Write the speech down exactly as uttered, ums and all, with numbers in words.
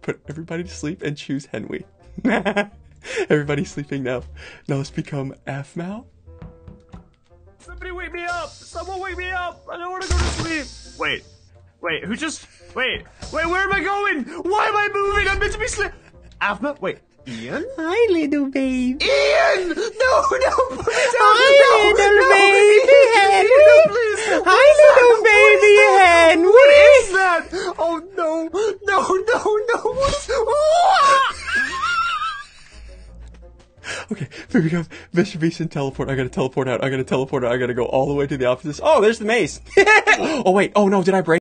put everybody to sleep and choose Henwy. Everybody's sleeping now. Now let's become F-Mao. Somebody wake me up! Someone wake me up! I don't want to go to sleep! Wait. Wait, who just... Wait. Wait, where am I going? Why am I moving? I'm meant to be sleep... Afma? Wait. Ian? Hi, little baby. Ian! No, no! Put me down! Hi, no, little no, baby Ian, Henwy. please. Hi, little baby Henwy. What is that? Oh, no. No, no, no. What is... Okay, here we go. Mister Beast and teleport. I gotta teleport out. I gotta teleport out. I gotta go all the way to the offices. Oh, there's the maze. Oh, wait. Oh, no. Did I break?